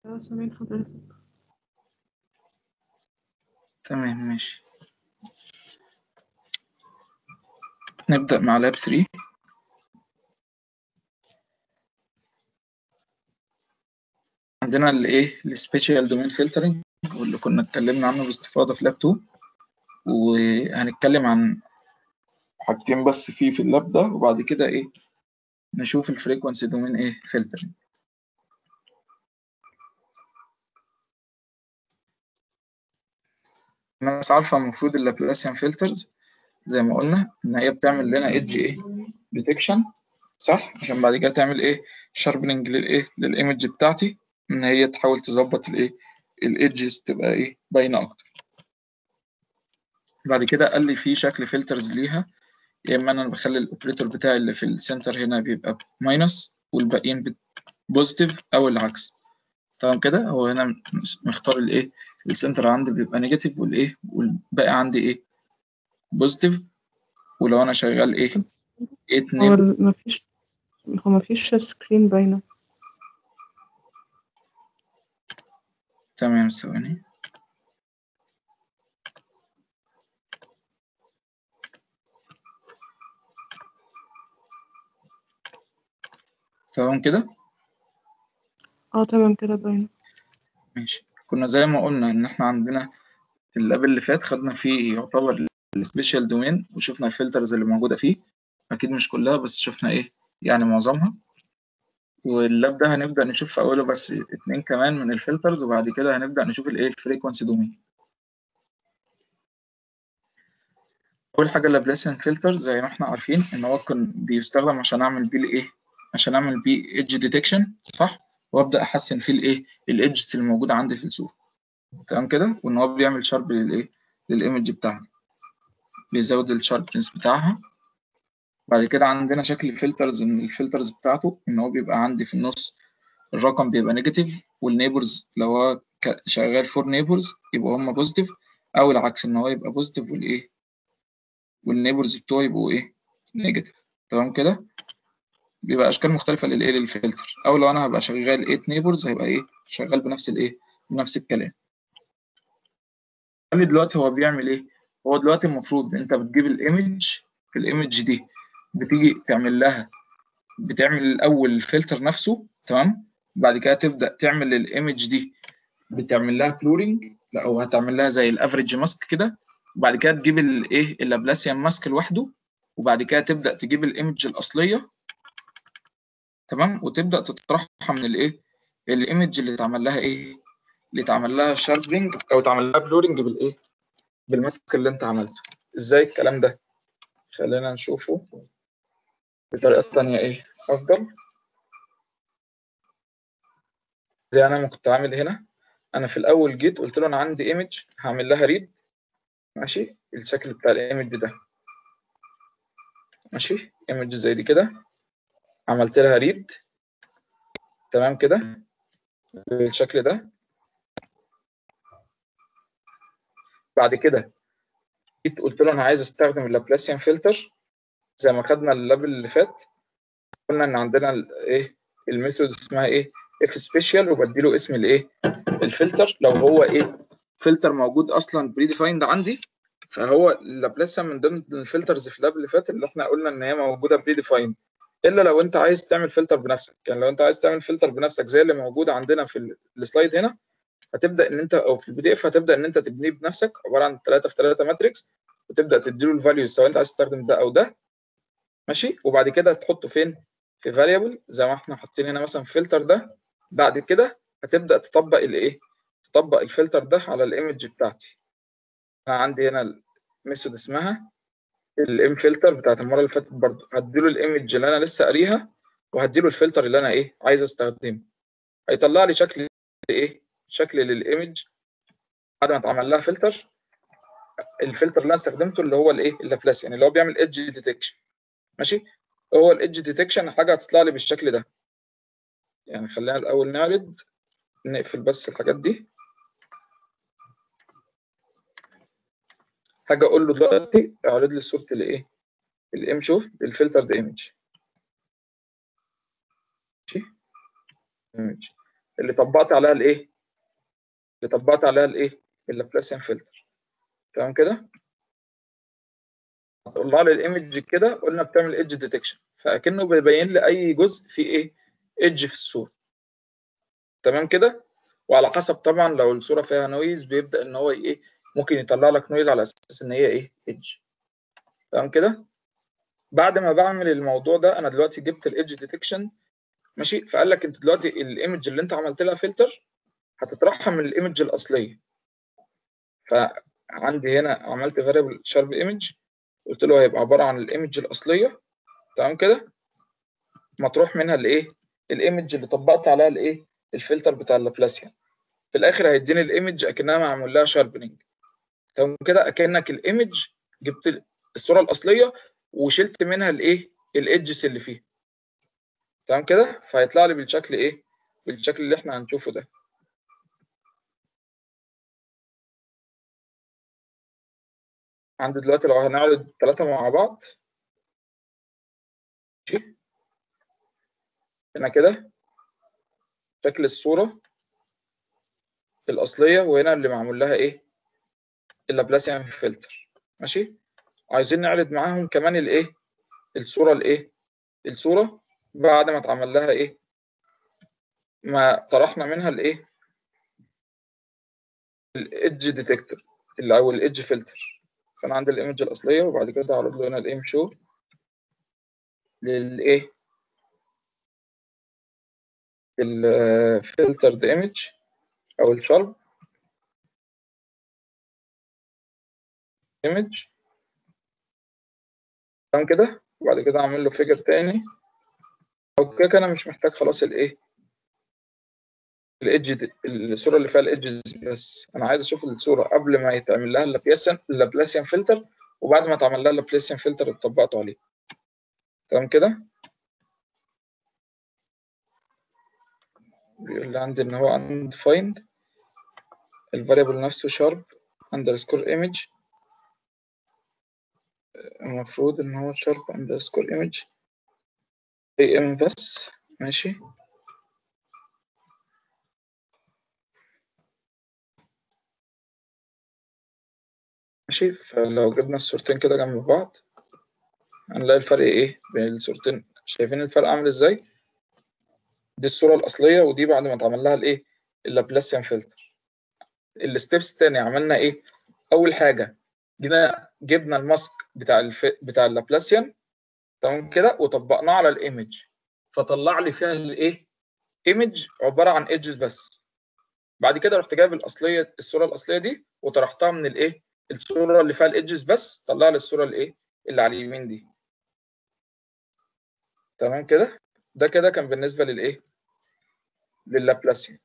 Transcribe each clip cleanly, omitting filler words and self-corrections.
سامعين حضرتك. تمام ماشي. نبدأ مع لاب 3. عندنا السبيشال دومين فلترنج، واللي كنا اتكلمنا عنه باستفاضة في لاب 2، وهنتكلم عن حاجتين بس في اللاب ده، وبعد كده نشوف الفريكونسي دومين فلترنج. الناس عارفة المفروض اللابلاسيان فلترز زي ما قلنا ان هي بتعمل لنا ايدج ديتكشن، صح؟ عشان بعد كده تعمل شاربنج للايمج بتاعتي، ان هي تحاول تظبط الايدجز تبقى باينه اكتر. بعد كده قال لي في شكل فلترز ليها، يا اما انا بخلي الاوبريتور بتاعي اللي في السنتر هنا بيبقى ماينس والباقيين بوزيتيف او العكس. تمام كده. هو هنا مختار السنتر عندي بيبقى نيجاتيف والباقي عندي بوزيتيف. ولو انا شغال هو مفيش سكرين باينة. تمام ثواني. تمام كده. تمام كده باينة. ماشي. كنا زي ما قلنا ان احنا عندنا في اللاب اللي فات خدنا فيه يعتبر السبيشال دومين، وشفنا الفلترز اللي موجودة فيه، اكيد مش كلها بس شفنا يعني معظمها. واللاب ده هنبدأ نشوف في اوله بس 2 كمان من الفلترز، وبعد كده هنبدأ نشوف الفريكونسي دومين. اول حاجة اللابلاسيان فلتر زي ما احنا عارفين ان هو كان بيستخدم عشان اعمل بيه عشان اعمل بيه ايدج ديتكشن، صح؟ وابدأ احسن فيه الايدجز اللي موجودة عندي في الصورة. تمام كده. وان هو بيعمل شارب للايمج بتاعنا، بيزود الشاربنس بتاعها. بعد كده عندنا شكل فلترز من الفلترز بتاعته، ان هو بيبقى عندي في النص الرقم بيبقى نيجاتيف، والنيبرز لو هو شغال فور نيبرز يبقى هم بوزيتيف، او العكس ان هو يبقى بوزيتيف والنيبرز بتوعه يبقوا نيجاتيف. تمام كده. بيبقى اشكال مختلفه للفلتر، او لو انا هبقى شغال 8 نيبرز هيبقى شغال بنفس بنفس الكلام. قال لي دلوقتي هو بيعمل هو دلوقتي المفروض انت بتجيب الايمج، في الايمج دي بتيجي بتعمل الاول الفلتر نفسه، تمام. بعد كده تبدا تعمل الايمج دي، بتعمل لها بلورنج، او هتعمل لها زي الافريج ماسك كده. وبعد كده تجيب اللابلاسيان ماسك لوحده، وبعد كده تبدا تجيب الايمج الاصليه، تمام، وتبدا تطرحها من الايمج اللي اتعمل لها اللي اتعمل لها شاربنج او اتعمل لها بلورنج بالماسك اللي انت عملته. ازاي الكلام ده؟ خلينا نشوفه بطريقه ثانيه افضل. زي انا ما كنت عامل هنا، انا في الاول جيت قلت له انا عندي ايمج هعمل لها ريد، ماشي، الشكل بتاع الايمج ده، ماشي، ايمج زي دي كده، عملت لها ريد، تمام كده بالشكل ده. بعد كده جيت قلت له انا عايز استخدم اللابلاسيان فلتر، زي ما خدنا اللاب اللي فات قلنا ان عندنا الميثود اسمها اف سبيشال، وبديله اسم الفلتر. لو هو فلتر موجود اصلا بري ديفايند عندي، فهو اللابلاسيان من ضمن الفلترز في اللاب اللي فات اللي احنا قلنا ان هي موجوده بري ديفايند، الا لو انت عايز تعمل فلتر بنفسك. يعني لو انت عايز تعمل فلتر بنفسك زي اللي موجود عندنا في السلايد هنا، هتبدا ان انت، او في البي دي اف هتبدا ان انت تبنيه بنفسك، عباره عن 3 في 3 ماتريكس، وتبدا تديله الفاليوز سواء انت عايز تستخدم ده او ده، ماشي. وبعد كده تحطه فين؟ في فاريبل زي ما احنا حاطين هنا مثلا فلتر ده. بعد كده هتبدا تطبق تطبق الفلتر ده على الايمج بتاعتي. انا عندي هنا الميثود اسمها الام فلتر بتاعت المره اللي فاتت، برضه هديله الايمج اللي انا لسه قاريها، وهديله الفلتر اللي انا عايز استخدمه. هيطلع لي شكل شكل للايمج بعد ما اتعمل لها فلتر. الفلتر اللي انا استخدمته اللي هو اللابلاسيان، اللي هو بيعمل ايدج ديتكشن، ماشي. هو الايدج ديتكشن حاجه هتطلع لي بالشكل ده. يعني خلينا الاول نعرض، نقفل بس الحاجات دي. حاجه اقول له دلوقتي اعرض لي صوره الام، شوف الفلتر ده ايمج، ماشي، ايمج. اللي طبقت عليها الايه؟ اللي طبقت عليها الايه؟ اللابلاسيان فلتر. تمام كده؟ طلع لي الايمج كده، قلنا بتعمل ايدج ديتكشن، فاكنه بيبين لي اي جزء فيه ايه؟ ايدج في الصوره. تمام كده؟ وعلى حسب طبعا لو الصوره فيها نويز بيبدا ان هو ايه؟ ممكن يطلع لك نويز على اساس ان هي ايه؟ ايدج. تمام كده؟ بعد ما بعمل الموضوع ده انا دلوقتي جبت الايدج ديتكشن، ماشي. فقال لك انت دلوقتي الايمج اللي انت عملت لها فلتر هتطرحها من الايمج الاصليه. فعندي هنا عملت فاريبل شارب ايمج، قلت له هيبقى عباره عن الايمج الاصليه. تمام كده؟ مطروح منها الايه؟ الايمج اللي طبقت عليها الايه؟ الفلتر بتاع اللابلاسيان. في الاخر هيديني الايمج اكنها معمول لها شاربنينج. تمام كده؟ اكنك الايمج جبت الصوره الاصليه وشلت منها الايه؟ الايدجز اللي فيها. تمام كده؟ فهيطلع لي بالشكل ايه؟ بالشكل اللي احنا هنشوفه ده. عندي دلوقتي لو هنعرض الثلاثه مع بعض، ماشي، هنا كده شكل الصوره الاصليه، وهنا اللي معمول لها ايه؟ اللابلاسيان فلتر. ماشي. عايزين نعرض معاهم كمان الايه؟ الصوره الايه؟ الصوره بعد ما اتعمل لها ايه؟ ما طرحنا منها الايه؟ الايدج ديتكتور اللي او الايدج فلتر. فانا عندي الايمج الاصليه، وبعد كده هعرض له هنا الايم شو للايه؟ الفلترد ايمج او الشارب ايمج. تمام كده؟ وبعد كده اعمل له فيجر تاني، او كده انا مش محتاج خلاص الايه؟ الايدج، الصوره اللي فيها الايدجز بس. انا عايز اشوف الصوره قبل ما يتعمل لها اللابلاسيان فلتر، وبعد ما اتعمل لها اللابلاسيان فلتر اللي طبقته عليه. تمام كده؟ بيقول لي عندي ان هو undefined، الفاريبل نفسه شارب اندرسكور ايمج، المفروض ان هو شارب اندرسكور ايمج اي ام بس. ماشي. ماشي. فلو جبنا الصورتين كده جنب بعض هنلاقي الفرق ايه بين الصورتين. شايفين الفرق عامل ازاي؟ دي الصورة الأصلية، ودي بعد ما اتعمل لها الايه؟ اللابلاسيان فلتر. الستبس التاني عملنا ايه؟ أول حاجة جبنا الماسك بتاع اللابلاسيان. تمام كده؟ وطبقناه على الايمج، فطلع لي فيها الايه؟ ايمج عبارة عن ايدجز بس. بعد كده رحت جايب الأصلية، الصورة الأصلية دي، وطرحتها من الايه؟ الصورة اللي فيها الايدجز بس، طلع لي الصورة الايه؟ اللي على اليمين دي. تمام كده؟ ده كده كان بالنسبة للايه؟ لللابلاسيان.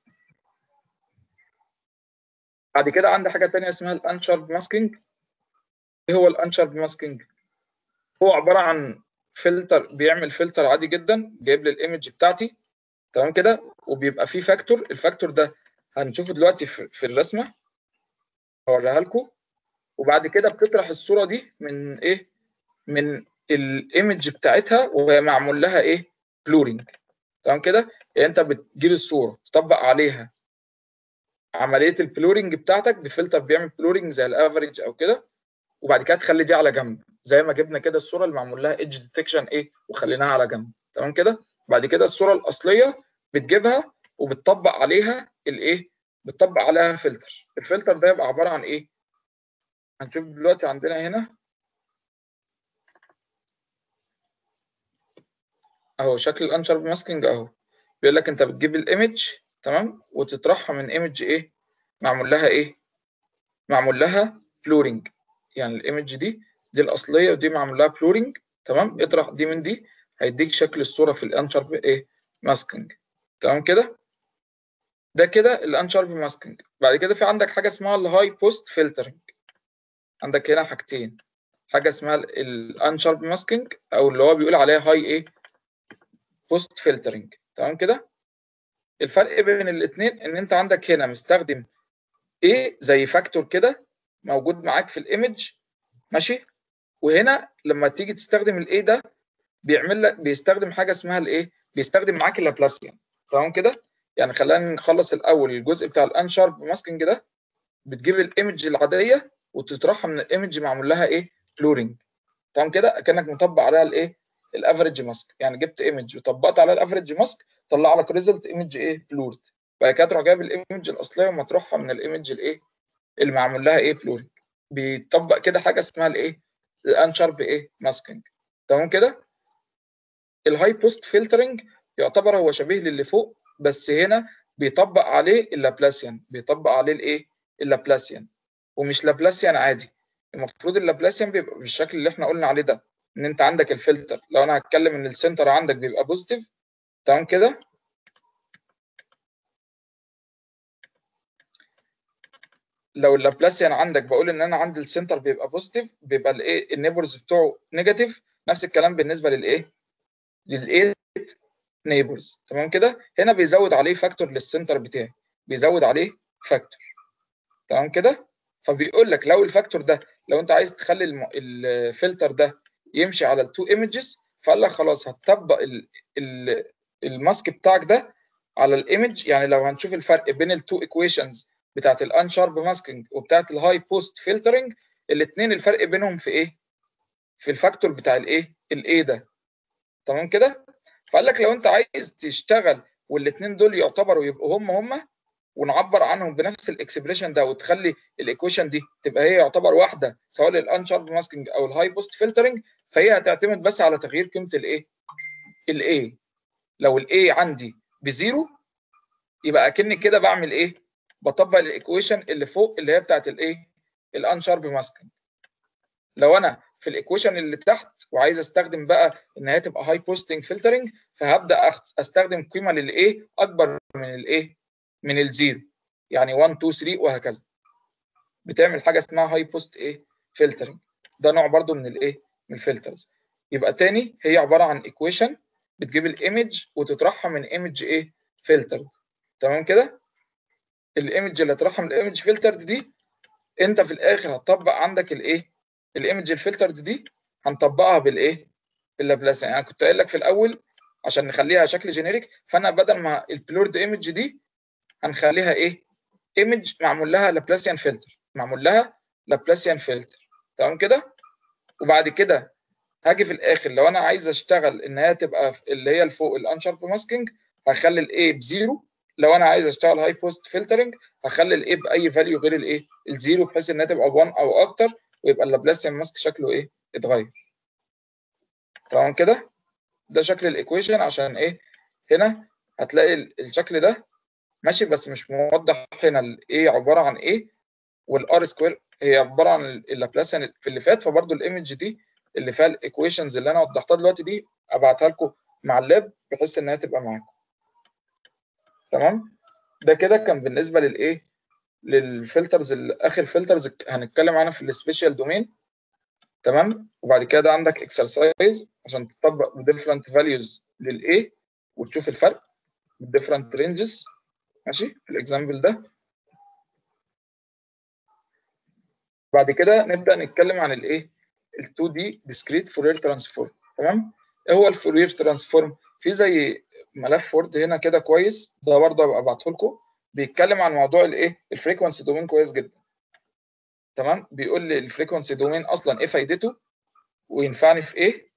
بعد كده عندي حاجة تانية اسمها الانشارب ماسكينج. ايه هو الانشارب ماسكينج؟ هو عبارة عن فلتر، بيعمل فلتر عادي جدا، جايب لي الايمج بتاعتي. تمام كده؟ وبيبقى فيه فاكتور، الفاكتور ده هنشوفه دلوقتي في الرسمة، هوريها لكم. وبعد كده بتطرح الصورة دي من ايه؟ من الايمج بتاعتها، وهي معمول لها ايه؟ بلورينج. تمام كده؟ يعني انت بتجيب الصورة تطبق عليها عمليه البلورنج بتاعتك بفلتر بيعمل بلورنج زي الافريج او كده، وبعد كده تخلي دي على جنب زي ما جبنا كده الصوره اللي معمول لها ايدج ديتكشن ايه وخليناها على جنب. تمام كده؟ بعد كده الصوره الاصليه بتجيبها وبتطبق عليها الايه؟ بتطبق عليها فلتر. الفلتر ده يبقى عباره عن ايه؟ هنشوف دلوقتي عندنا هنا اهو شكل الانشارب ماسكينج اهو. بيقول لك انت بتجيب الايمج، تمام، وتطرحها من ايمج ايه؟ معمول لها ايه؟ معمول لها بلورنج. يعني الايمج دي الاصليه، ودي معمول لها بلورنج. تمام. اطرح دي من دي هيديك شكل الصوره في الانشارب ايه؟ ماسكينج. تمام كده؟ ده كده الانشارب ماسكينج. بعد كده في عندك حاجه اسمها الهاي بوست فلترنج. عندك هنا حاجتين، حاجه اسمها الانشارب ماسكينج، او اللي هو بيقول عليها هاي ايه؟ بوست فلترنج. تمام كده؟ الفرق بين الاثنين ان انت عندك هنا مستخدم ايه؟ زي فاكتور كده موجود معاك في الايمج، ماشي. وهنا لما تيجي تستخدم الايه ده بيعمل لك، بيستخدم حاجه اسمها الايه؟ بيستخدم معاك اللابلاسيان. تمام كده؟ يعني خلينا نخلص الاول الجزء بتاع الانشارب ماسكينج ده. بتجيب الايمج العاديه وتطرحها من الايمج معمول لها ايه بلورنج. تمام كده كانك مطبق عليها الايه الافريج ماسك. يعني جبت ايمج وطبقت عليها الافريج ماسك طلع لك ريزلت ايمج ايه بلورد. بعد كده تروح جايب الايمج الاصليه ومطرحها من الايمج الايه اللي معمول لها ايه بلورنج. بيطبق كده حاجه اسمها الايه الانشارب ايه ماسكينج. تمام كده. الهاي بوست فلترنج يعتبر هو شبيه للي فوق، بس هنا بيطبق عليه اللابلاسيان. بيطبق عليه الايه اللابلاسيان، ومش لابلاسيان عادي. المفروض اللابلاسيان بيبقى بالشكل اللي احنا قلنا عليه ده، ان انت عندك الفلتر. لو انا هتكلم ان السنتر عندك بيبقى بوزيتيف، تمام كده. لو اللابلاسيان عندك بقول ان انا عندي السنتر بيبقى بوزيتيف، بيبقى الايه النيبرز بتوعه نيجاتيف. نفس الكلام بالنسبه للايه نيبرز. تمام كده. هنا بيزود عليه فاكتور للسنتر بتاعي، بيزود عليه فاكتور. تمام كده. فبيقول لك لو الفاكتور ده، لو انت عايز تخلي الفلتر ده يمشي على التو ايمجز، فقال لك خلاص هتطبق الماسك بتاعك ده على الايمج. يعني لو هنشوف الفرق بين التو ايكويشنز بتاعت الانشارب ماسكينج وبتاعت الهاي بوست فلترنج، الاثنين الفرق بينهم في ايه؟ في الفاكتور بتاع الايه ده. تمام كده. فقال لك لو انت عايز تشتغل والاثنين دول يعتبروا يبقوا هم ونعبر عنهم بنفس الاكسبريشن ده، وتخلي الايكويشن دي تبقى هي يعتبر واحده سواء للانشارب ماسكينج او الهاي بوست فلترنج، فهي هتعتمد بس على تغيير قيمه الايه. لو الايه عندي بزيرو يبقى اكني كده بعمل ايه؟ بطبق الايكويشن اللي فوق اللي هي بتاعت الانشارب ماسكينج. لو انا في الايكويشن اللي تحت وعايز استخدم بقى ان هي تبقى هاي بوستنج فلترنج، فهبدا استخدم قيمه للايه اكبر من الزيرو. يعني 1 2 3 وهكذا. بتعمل حاجه اسمها هاي بوست فلترنج. ده نوع برضو من من الفلترز. يبقى تاني هي عباره عن ايكويشن بتجيب الايمج وتطرحها من ايمج فلتر. تمام كده. الايمج اللي هتطرحها من الايمج فلتر دي، انت في الاخر هتطبق عندك الايمج الفلتر دي هنطبقها باللابلاسيان. يعني كنت قايل لك في الاول عشان نخليها شكل جينيريك، فانا بدل ما البلورد ايمج دي هنخليها ايمج معمول لها لابلاسيان فلتر. تمام كده. وبعد كده هاجي في الاخر لو انا عايز اشتغل ان هي تبقى اللي هي الفوق الانشارب ماسكينج، هخلي الاي بزيرو. لو انا عايز اشتغل هاي بوست فلترنج هخلي الاي باي فاليو غير الزيرو، بحيث انها تبقى 1 او اكتر، ويبقى اللابلاسيان ماسك شكله اتغير. تمام كده. ده شكل الايكويشن. عشان هنا هتلاقي الشكل ده ماشي بس مش موضح هنا الايه عباره عن والار سكوير هي عباره عن اللابلاسيان في اللي فات. فبرضو الايمج دي اللي فيها الايكويشنز اللي انا وضحتها دلوقتي دي ابعتها لكم مع اللاب بحيث انها تبقى معاكم. تمام. ده كده كان بالنسبه للفلترز. اخر فلترز هنتكلم عنها في السبيشال دومين. تمام. وبعد كده عندك اكسرسايز عشان تطبق different values للايه وتشوف الفرق different ranges. ماشي الاكزامبل ده. بعد كده نبدا نتكلم عن ال 2 دي discrete Fourier transform. تمام. ايه هو الفورير ترانسفورم؟ في زي ملف وورد هنا كده كويس، ده برضه هبقى ابعته لكم، بيتكلم عن موضوع الفريكونسي دومين كويس جدا. تمام. بيقول لي الفريكونسي دومين اصلا ايه فايدته وينفعني في ايه.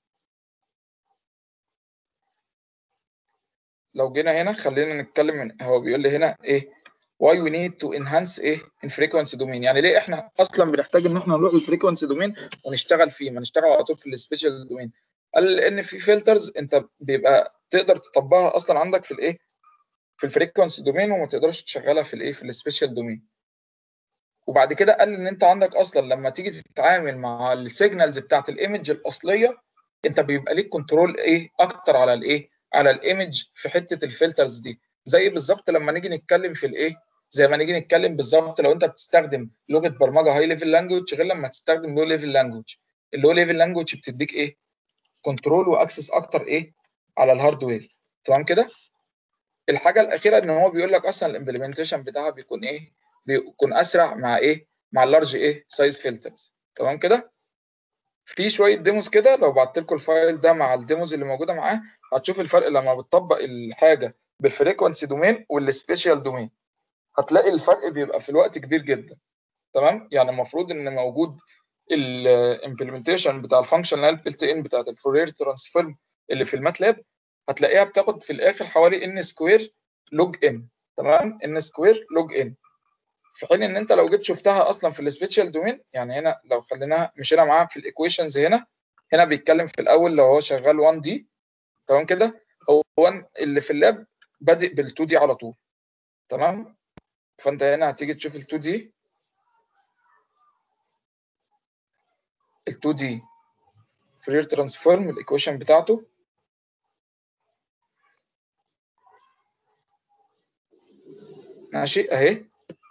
لو جينا هنا خلينا نتكلم من هو بيقول لي هنا why we need to enhance in frequency domain. يعني ليه احنا اصلا بنحتاج ان احنا نروح للفريكونسي دومين ونشتغل فيه، ما نشتغل على طول في السبيشال دومين. قال ان في فلترز انت بيبقى تقدر تطبقها اصلا عندك في في الفريكونسي دومين، وما تقدرش تشغلها في السبيشال دومين. وبعد كده قال ان انت عندك اصلا لما تيجي تتعامل مع السيجنالز بتاعت الايمج الاصليه، انت بيبقى ليك كنترول اكتر على على الايمج في حته الفلترز دي. زي بالظبط لما نيجي نتكلم في زي ما نيجي نتكلم بالظبط لو انت بتستخدم لغه برمجه هاي ليفل لانجوج غير لما تستخدم لو ليفل لانجوج. اللو ليفل لانجوج بتديك كنترول واكسس اكتر على الهاردوير. تمام كده. الحاجه الاخيره ان هو بيقول لك اصلا الامبلمنتيشن بتاعها بيكون بيكون اسرع مع مع اللارج سايز فلترز. تمام كده. في شويه ديموز كده، لو بعت لكم الفايل ده مع الديموز اللي موجوده معاه هتشوف الفرق لما بتطبق الحاجه بالفريكونسي دومين والسبيشال دومين، هتلاقي الفرق بيبقى في الوقت كبير جدا. تمام، يعني المفروض ان موجود الامبلمنتيشن بتاع الفانكشن اللي هي البيلت ان بتاعت الفورير ترانسفورم اللي في الماتلاب، هتلاقيها بتاخد في الاخر حوالي ان سكوير لوج ان. تمام، ان سكوير لوج ان، في حين ان انت لو جيت شفتها اصلا في السبيشال دومين، يعني هنا لو خليناها مشينا معاها في الايكويشنز، هنا بيتكلم في الاول لو هو شغال 1 دي. تمام كده، هو اللي في اللاب بادئ بال 2 دي على طول. تمام، فانت هنا هتيجي تشوف ال 2 دي، ال 2 دي فورير ترانسفورم الايكويشن بتاعته ماشي اهي.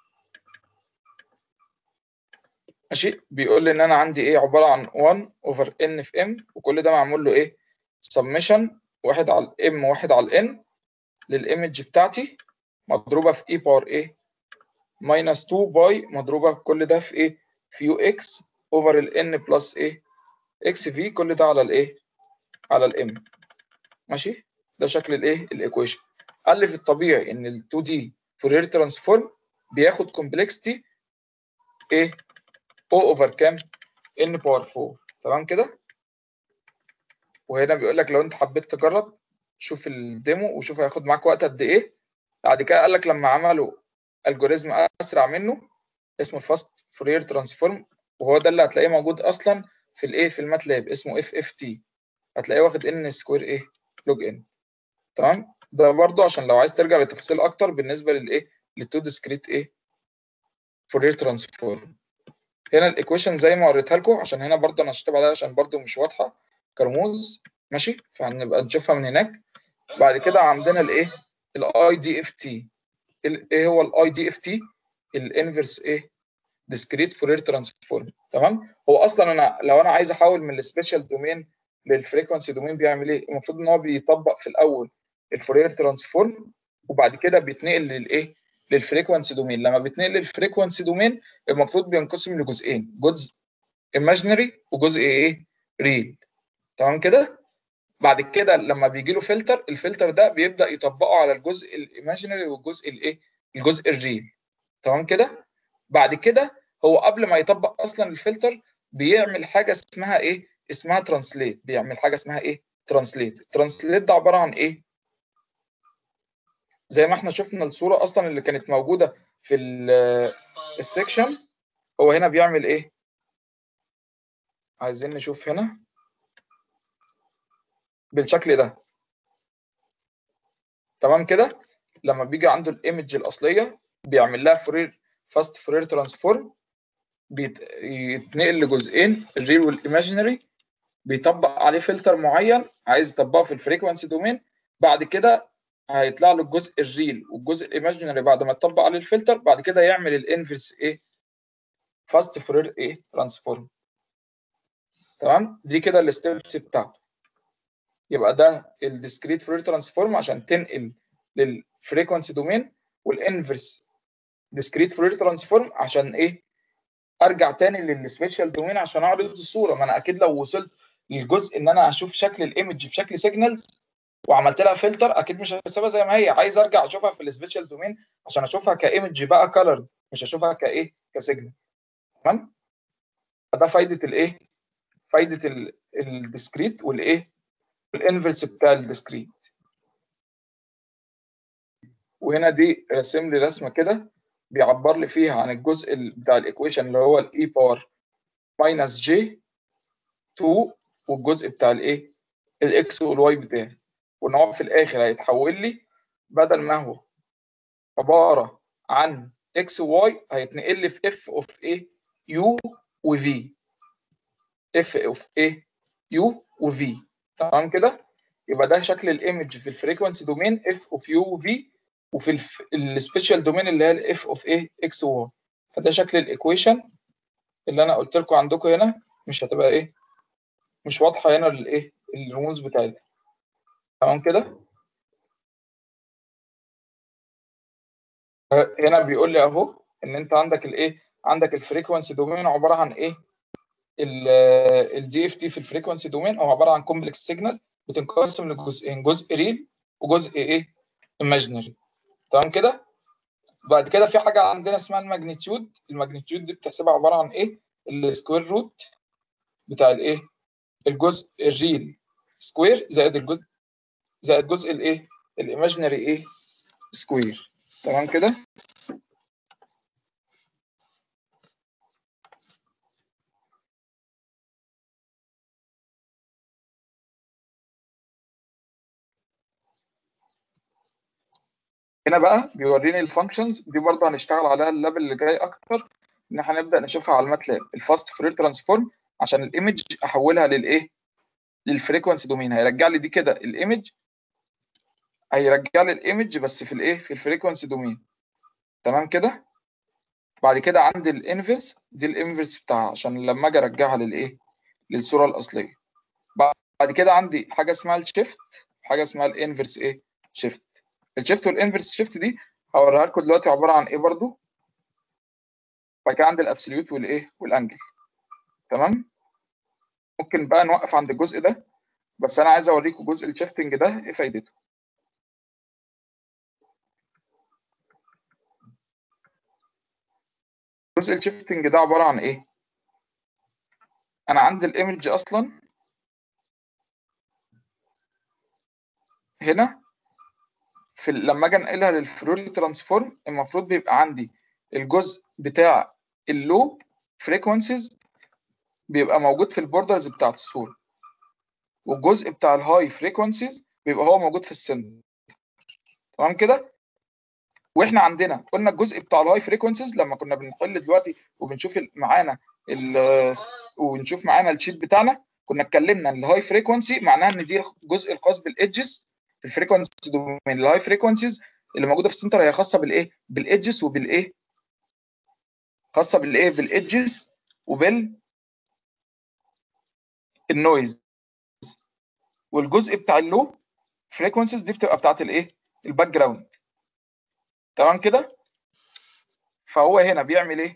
ماشي، بيقول لي ان انا عندي ايه، عباره عن 1 اوفر ان في ام، وكل ده معمول له ايه، سمشن 1 على الام 1 على الان للايمج بتاعتي، مضروبه في اي باور ايه ماينس 2 باي، مضروبه كل ده في ايه، في يو اكس اوفر الان بلس ايه اكس في، كل ده على الايه، على الام. ماشي، ده شكل الايه الايكويشن. قال لي في الطبيعي ان ال 2 دي فورير ترانسفورم بياخد كومبلكسيتي ايه، او اوفر كام، ان باور 4. تمام كده، وهنا بيقول لك لو انت حبيت تجرب شوف الديمو وشوف هياخد معاك وقت قد ايه. بعد كده قال لك لما عملوا الجوريزم اسرع منه اسمه الفاست فورير ترانسفورم، وهو ده اللي هتلاقيه موجود اصلا في الايه، في الماتلاب، اسمه اف اف تي، هتلاقيه واخد ان سكوير ايه لوج ان. تمام، ده برضو عشان لو عايز ترجع لتفاصيل اكتر بالنسبه للايه، للتو ديسكريت ايه فورير ترانسفورم. هنا الايكويشن زي ما وريتها لكم، عشان هنا برضو انا هشطب عليها عشان برضو مش واضحه كرموز. ماشي، فهنبقى نشوفها من هناك. بعد كده عندنا الايه، الاي دي اف تي. ايه هو الاي دي اف تي؟ الانفرس ايه ديسكريت فورير ترانسفورم. تمام، هو اصلا انا لو انا عايز احول من السبيشال دومين للفريكونسي دومين بيعمل ايه؟ المفروض ان هو بيطبق في الاول الفورير ترانسفورم، وبعد كده بيتنقل للايه، للفريكونسي دومين. لما بيتنقل للفريكونسي دومين المفروض بينقسم لجزئين، جزء ايماجينري وجزء ايه ريل. تمام كده، بعد كده لما بيجي له فلتر، الفلتر ده بيبدا يطبقه على الجزء الايماجينري والجزء الايه، الجزء الريل. تمام كده، بعد كده هو قبل ما يطبق اصلا الفلتر بيعمل حاجه اسمها ايه، اسمها ترانسليت. بيعمل حاجه اسمها ايه، ترانسليت. الترانسليت ده عباره عن ايه، زي ما احنا شفنا الصوره اصلا اللي كانت موجوده في السكشن. هو هنا بيعمل ايه، عايزين نشوف هنا بالشكل ده. تمام كده، لما بيجي عنده الايمج الاصليه بيعمل لها فاست فورير ترانسفورم، بيتنقل لجزئين، الريل والايماجينري، بيطبق عليه فلتر معين عايز يطبقه في الفريكونسي دومين. بعد كده هيطلع له الجزء الريل والجزء الايماجينري بعد ما يطبق عليه الفلتر، بعد كده يعمل الانفرس ايه، فاست فورير ايه ترانسفورم. تمام، دي كده الستبس بتاعته. يبقى ده الديسكريت فورير ترانسفورم عشان تنقل للفريكونسي دومين، والانفرس ديسكريت فورير ترانسفورم عشان ايه، ارجع تاني للسبيشال دومين عشان اعرض الصوره. ما انا اكيد لو وصلت للجزء ان انا اشوف شكل الايمج في شكل سيجنالز وعملت لها فلتر، اكيد مش هسيبها زي ما هي، عايز ارجع اشوفها في السبيشال دومين عشان اشوفها كايمج بقى كلر، مش اشوفها كايه، كسيجنال. تمام، فده فايده الايه، فايده الديسكريت والايه، الانفرس بتاع الديسكريت. وهنا دي رسم لي رسمه كده بيعبر لي فيها عن الجزء بتاع الايكويشن اللي هو الاي باور ماينس جي 2، والجزء بتاع الايه، الاكس والواي بتاعي، وان هو في الاخر هيتحول لي بدل ما هو عباره عن اكس وواي هيتنقل لي في اف اوف ايه يو وفي، اف اوف ايه يو وفي. تمام كده، يبقى ده شكل الايمج في الفريكونسي دومين اف اوف يو وفي، وفي السبيشال دومين اللي هي الاف اوف ايه اكس وواي. فده شكل الايكويشن اللي انا قلت لكم عندكم هنا مش هتبقى ايه، مش واضحه هنا الايه الرموز بتاعتها. تمام كده، هنا بيقول لي اهو ان انت عندك الايه، عندك الفريكونسي دومين عباره عن ايه، الدي اف تي في الفريكونسي دومين هو عباره عن كومبلكس سيجنال بتنقسم لجزئين، جزء ريل وجزء ايه imaginary. تمام كده. بعد كده في حاجه عندنا اسمها الماجنتيود. الماجنتيود دي بتحسبها عباره عن ايه؟ السكوير روت بتاع الايه؟ الجزء الريل سكوير زائد جزء الايه؟ الايماجينري ايه؟ سكوير. تمام كده. هنا بقى بيوريني الفانكشنز دي، برضه هنشتغل عليها اللاب اللي جاي اكتر، ان احنا هنبدا نشوفها على الماتلاب. الفاست فورير ترانسفورم عشان الايمج احولها للايه؟ للفريكونسي دومين. هيرجع لي دي كده الايمج، هيرجع لي الايمج بس في الايه؟ في الفريكونسي دومين. تمام كده. بعد كده عندي الانفرس، دي الانفرس بتاعها عشان لما اجي ارجعها للايه؟ للصوره الاصليه. بعد كده عندي حاجه اسمها الشيفت، حاجه اسمها الانفرس ايه؟ شيفت. الشيفت والانفرس شيفت دي هوريها لكم دلوقتي عباره عن ايه برضو. بعد كده عندي الابسوليوت والايه؟ والانجل. تمام. ممكن بقى نوقف عند الجزء ده، بس انا عايز اوريكم جزء الشيفتنج ده ايه فايدته. جزء الشيفتنج ده عباره عن ايه؟ انا عندي الايمج اصلا هنا في لما اجي انقلها للفورير ترانسفورم المفروض بيبقى عندي الجزء بتاع اللو فريكونسيز بيبقى موجود في البوردرز بتاعت الصوره، والجزء بتاع الهاي فريكونسيز بيبقى هو موجود في السن. تمام كده. واحنا عندنا قلنا الجزء بتاع الهاي فريكونسيز لما كنا بنحل دلوقتي وبنشوف معانا ونشوف معانا الشيت بتاعنا، كنا اتكلمنا ان الهاي فريكونسي معناها ان دي الجزء الخاص بالايدجز في الفريكونسي دومين. الهاي فريكونسيز اللي موجوده في السنتر هي خاصه بالايه؟ بالايدجز وبالايه؟ خاصه بالايه؟ بالايدجز وبالنويز. والجزء بتاع اللو فريكونسيز دي بتبقى بتاعت الايه؟ الباك جراوند. تمام كده. فهو هنا بيعمل ايه؟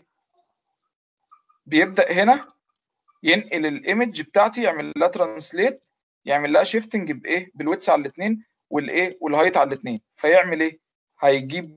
بيبدا هنا ينقل الايمج بتاعتي، يعمل لها ترانسليت، يعمل لها شيفتنج بايه؟ بالويتس على الاثنين والايه؟ والهايت على الاثنين. فيعمل ايه؟ هيجيب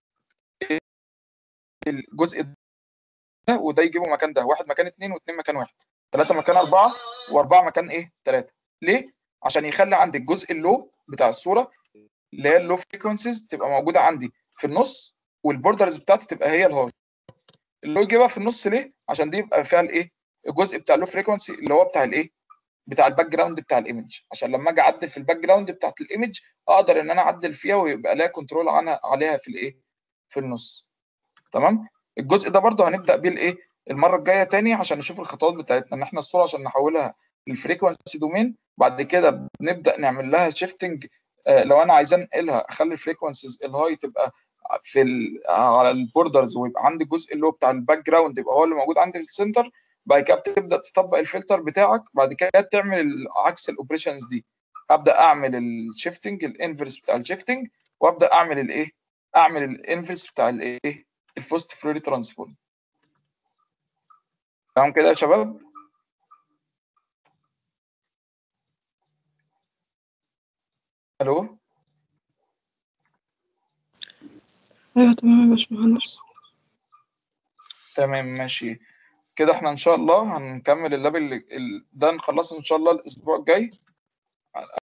الجزء ده وده يجيبه مكان ده، واحد مكان اثنين واثنين مكان واحد، ثلاثه مكان اربعه واربعه مكان ايه؟ ثلاثه. ليه؟ عشان يخلي عندي الجزء اللو بتاع الصوره اللي هي اللو فريكونسيز تبقى موجوده عندي في النص، والبوردرز بتاعتي تبقى هي الهاي. اللو يجيبها في النص ليه؟ عشان دي يبقى فيها الايه؟ الجزء بتاع اللو فريكونسي اللي هو بتاع الايه؟ بتاع الباك جراوند بتاع الايمج، عشان لما اجي اعدل في الباك جراوند بتاعت الايمج اقدر ان انا اعدل فيها ويبقى لها كنترول عنها عليها في الايه؟ في النص. تمام. الجزء ده برده هنبدا بيه الايه؟ المره الجايه تاني عشان نشوف الخطوات بتاعتنا، ان احنا الصوره عشان نحولها للفريكونسي دومين، بعد كده بنبدا نعمل لها شيفتنج. لو انا عايز انقلها اخلي الفريكونسيز الهاي تبقى في على البوردرز، ويبقى عندي الجزء اللي هو بتاع الباك جراوند يبقى هو اللي موجود عندي في السنتر. بعد كده بتبدا تطبق الفلتر بتاعك، بعد كده تعمل عكس الاوبريشنز دي. هبدا اعمل الشيفتنج الانفرس بتاع الشيفتنج، وابدا اعمل الايه؟ اعمل الانفرس بتاع الايه؟ الفاست فورير ترانسفورم. تمام كده يا شباب؟ الو. ايوه تمام يا باشمهندس. تمام ماشي كده. احنا ان شاء الله هنكمل اللاب ده نخلصه ان شاء الله الاسبوع الجاي.